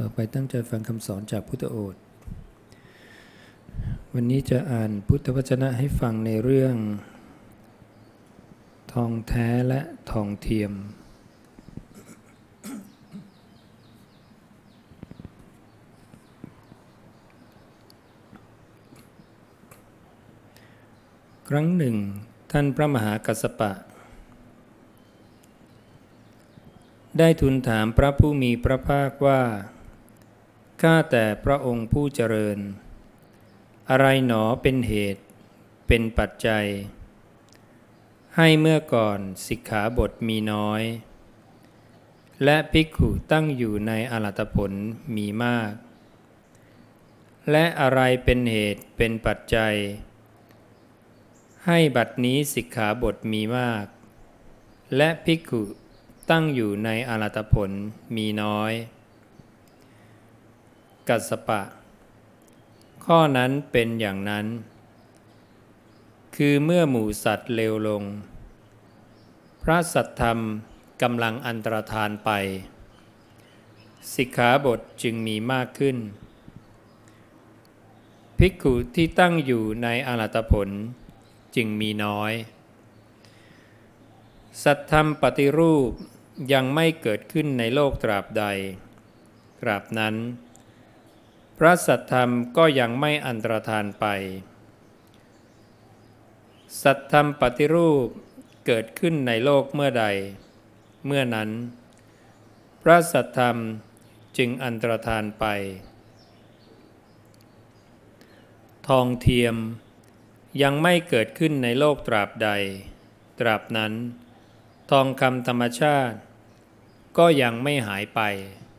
ต่อไปตั้งใจฟังคำสอนจากพุทธโอษฐ์วันนี้จะอ่านพุทธวจนะให้ฟังในเรื่องทองแท้และทองเทียมครั้งหนึ่งท่านพระมหากัสสปะได้ทูลถามพระผู้มีพระภาคว่าข้าแต่พระองค์ผู้เจริญอะไรหนอเป็นเหตุเป็นปัจจัยให้เมื่อก่อนสิกขาบทมีน้อยและภิกขุตั้งอยู่ในอรหัตผลมีมากและอะไรเป็นเหตุเป็นปัจจัยให้บัดนี้สิกขาบทมีมากและภิกขุตั้งอยู่ในอรหัตผลมีน้อยกัสสปะข้อนั้นเป็นอย่างนั้นคือเมื่อหมู่สัตว์เลวลงพระสัทธรรมกำลังอันตรธานไปสิกขาบทจึงมีมากขึ้นภิกขุที่ตั้งอยู่ในอรหัตผลจึงมีน้อยสัทธรรมปฏิรูปยังไม่เกิดขึ้นในโลกตราบใดตราบนั้นพระสัทธรรมก็ยังไม่อันตรธานไปสัทธรรมปฏิรูปเกิดขึ้นในโลกเมื่อใดเมื่อนั้นพระสัทธรรมจึงอันตรธานไปทองเทียมยังไม่เกิดขึ้นในโลกตราบใดตราบนั้นทองคำธรรมชาติก็ยังไม่หายไป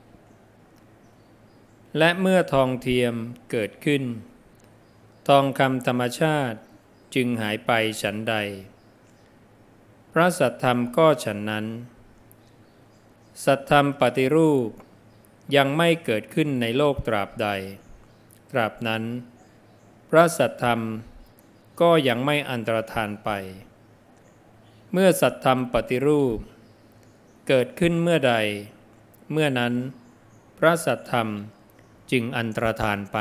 และเมื่อทองเทียมเกิดขึ้นทองคำธรรมชาติจึงหายไปฉันใดพระสัทธรรมก็ฉันนั้นสัทธรรมปฏิรูปยังไม่เกิดขึ้นในโลกตราบใดตราบนั้นพระสัทธรรมก็ยังไม่อันตรธานไปเมื่อสัทธรรมปฏิรูปเกิดขึ้นเมื่อใดเมื่อนั้นพระสัทธรรมจึงอันตรธานไป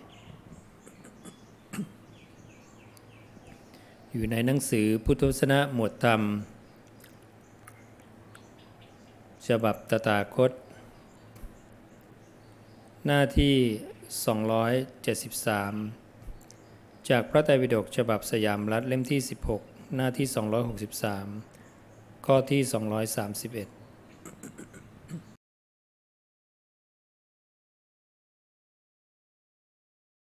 อยู่ในหนังสือพุทธวจนะหมวดธรรมฉบับตถาคตหน้าที่273จากพระไตรปิฎกฉบับสยามรัฐเล่มที่16หน้าที่263ข้อที่231